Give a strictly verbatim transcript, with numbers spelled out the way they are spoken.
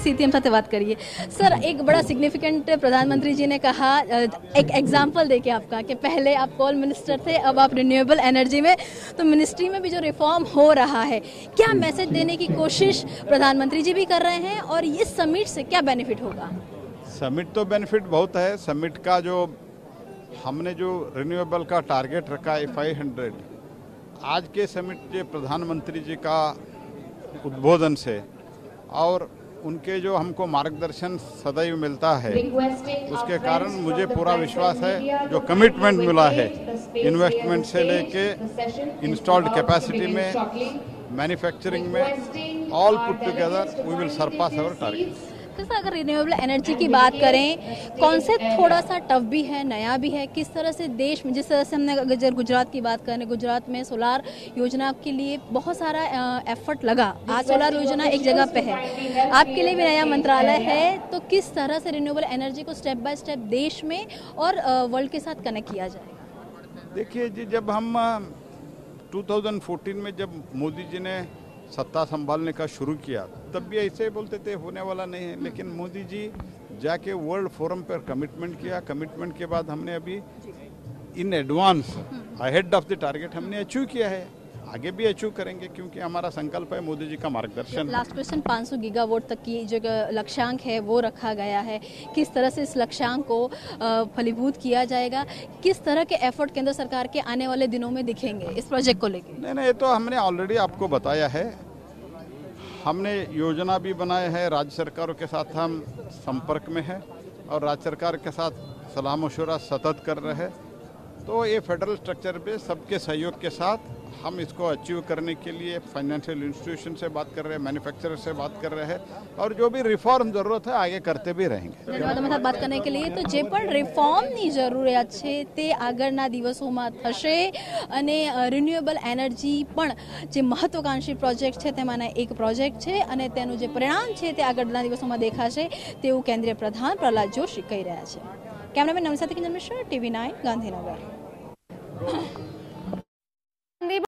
CTM साथ बात करिए सर। एक बड़ा सिग्निफिकेंट प्रधानमंत्री जी ने कहा, एक एग्जांपल देके आपका, कि पहले आप कोल मिनिस्टर थे, अब आप रिन्यूएबल एनर्जी में, तो मिनिस्ट्री में भी जो रिफॉर्म हो रहा है, क्या मैसेज देने की कोशिश प्रधानमंत्री जी भी कर रहे हैं और इस समिट से क्या बेनिफिट होगा? समिट तो बेनिफिट बहुत है। समिट का जो हमने जो रिन्यूएबल का टारगेट रखा है फाइव हंड्रेड, आज के समिट के प्रधानमंत्री जी का उद्बोधन से और उनके जो हमको मार्गदर्शन सदैव मिलता है, उसके कारण मुझे पूरा विश्वास है जो कमिटमेंट मिला है इन्वेस्टमेंट से लेके इंस्टॉल्ड कैपेसिटी में, मैन्युफैक्चरिंग में, all put together we will surpass our target. तो अगर रिन्यूएबल एनर्जी की बात करें, कॉन्सेप्ट थोड़ा सा टफ भी है, नया भी है, किस तरह से देश में, जिस तरह से हमने अगर गुजरात की बात करें, गुजरात में सोलार योजना के लिए बहुत सारा एफर्ट लगा, आज सोलार योजना एक जगह पे है, आपके लिए भी नया मंत्रालय है, तो किस तरह से रिन्यूएबल एनर्जी को स्टेप बाय स्टेप देश में और वर्ल्ड के साथ कनेक्ट किया जाएगा? देखिए जी, जब हम दो हज़ार चौदह में जब मोदी जी ने सत्ता संभालने का शुरू किया, तब भी ऐसे बोलते थे होने वाला नहीं है, लेकिन मोदी जी जाके वर्ल्ड फोरम पर कमिटमेंट किया। कमिटमेंट के बाद हमने अभी in advance ahead of the target हमने अचीव किया है, आगे भी अचीव करेंगे, क्योंकि हमारा संकल्प है मोदी जी का मार्गदर्शन। लास्ट क्वेश्चन, पाँच सौ गीगावाट तक की जो लक्ष्यांक है वो रखा गया है, किस तरह से इस लक्ष्यांक को फलीभूत किया जाएगा? किस तरह के एफर्ट केंद्र सरकार के आने वाले दिनों में दिखेंगे इस प्रोजेक्ट को लेकर? नहीं नहीं, ये तो हमने ऑलरेडी आपको बताया है। हमने योजना भी बनाए हैं, राज्य सरकारों के साथ हम संपर्क में हैं और राज्य सरकार के साथ सलाह मशवरा सतत कर रहे हैं। तो ये फेडरल स्ट्रक्चर पे सबके सहयोग के साथ हम इसको अचीव करने के लिए फाइनेंशियल इंस्टीट्यूशन से बात कर रहे हैं, मैन्युफैक्चरर से बात कर रहे हैं, और जो भी रिफॉर्म जरूरत है आगे करते भी रहेंगे। धन्यवाद हमारे साथ बात करने के लिए। तो जे पण रिफॉर्मनी જરૂરિયાત છે તે આગળના દિવસોમાં થશે અને રિન્યુએબલ એનર્જી પણ જે મહત્વાકાંક્ષી પ્રોજેક્ટ છે તેમાંના એક પ્રોજેક્ટ છે અને તેનું જે પરિણામ છે તે આગળના દિવસોમાં દેખાશે તેવું કેન્દ્રીય પ્રધાન પ્રહલાદ જોશી કહી રહ્યા છે। કેમેરામેન નવસાથી કિંજલ મિશ્રા, ટીવી નાઇન, ગાંધીનગર।